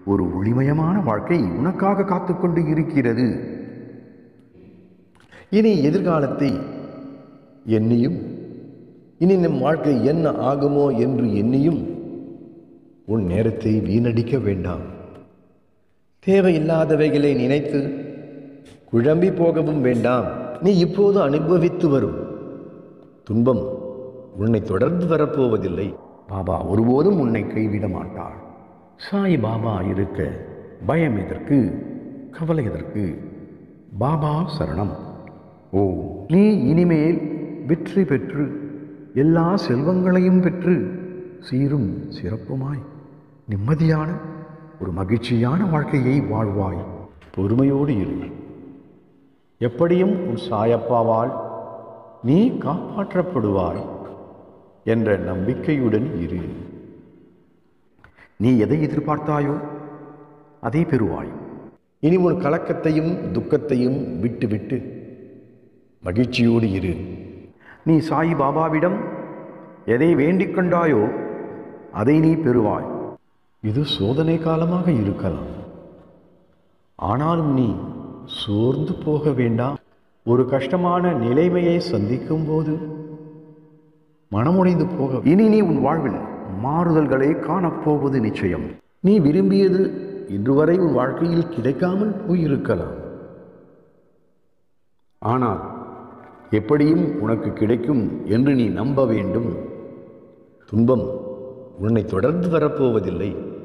ஒரு ஒளிமயமான வாழ்க்கை உனக்காக காத்துக்கொண்டு இருக்கிறது. இனி எதிர்காலத்தை எண்ணியும் இனி நம் வாழ்க்கை என்ன ஆகுமோ என்று எண்ணியும் உன் நேரத்தை வீணடிக்க வேண்டாம். தேவையில்லாதவைகளை நினைத்து குழம்பி போகவும் வேண்டாம். நீ இப்போது அனுபவித்து வரும் துன்பம் உன்னை தொடர்ந்து வரப்போவதில்லை. பாபா ஒருபோதும் உன்னை கைவிட மாட்டார். சாய் பாபா இருக்க பயம் எதற்கு, கவலை எதற்கு? பாபா சரணம். ஓ, நீ இனிமேல் வெற்றி பெற்று எல்லா செல்வங்களையும் பெற்று சீரும் சிறப்புமாய் நிம்மதியான ஒரு மகிழ்ச்சியான வாழ்க்கையை வாழ்வாய். பொறுமையோடு இரு. எப்படியும் உன் சாயப்பாவால் நீ காப்பாற்றப்படுவாய் என்ற நம்பிக்கையுடன் இரு. நீ எதை எதிர்பார்த்தாயோ அதை பெறுவாய். இனி உன் கலக்கத்தையும் துக்கத்தையும் விட்டு மகிழ்ச்சியோடு இரு. நீ சாய் பாபாவிடம் எதை வேண்டிக் கொண்டாயோ அதை நீ பெறுவாய். இது சோதனை காலமாக இருக்கலாம். ஆனாலும் நீ சோர்ந்து போக வேண்டாம். ஒரு கஷ்டமான நிலைமையை சந்திக்கும் போது மனமுடைந்து போக இனி நீ உன் வாழ்வில் மாறுதல்களை காணப்போவது நிச்சயம். நீ விரும்பியது இன்று வரை உன் வாழ்க்கையில் கிடைக்காமல் போயிருக்கலாம். ஆனால் எப்படியும் உனக்கு கிடைக்கும் என்று நீ நம்ப வேண்டும். துன்பம் உன்னை தொடர்ந்து வரப்போவதில்லை.